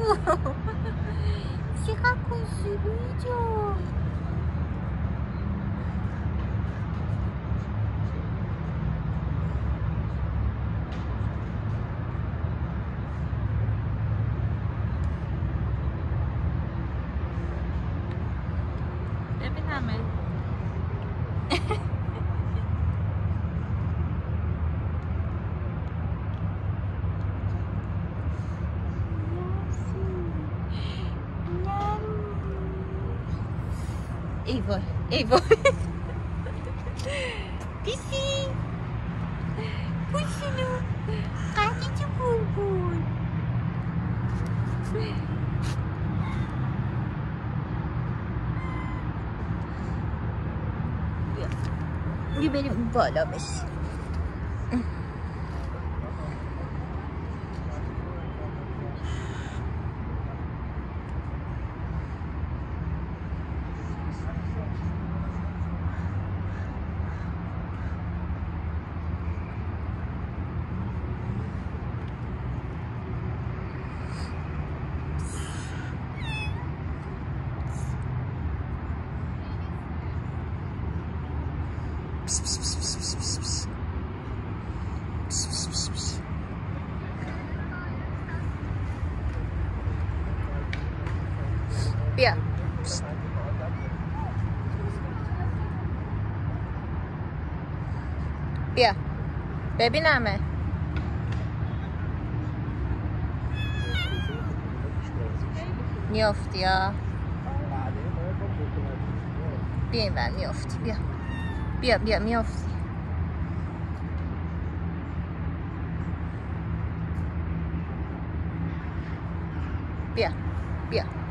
چقدر خوشگلی جو. ببینمه. ای وای ای وای پیسی پوشینو قدی تو بول بیا بریم بالا بشیم. بیا بیا ببینمه. میافتی ها. بیا این بر میافتی. بیا بیا بیا میافتی. بیا بیا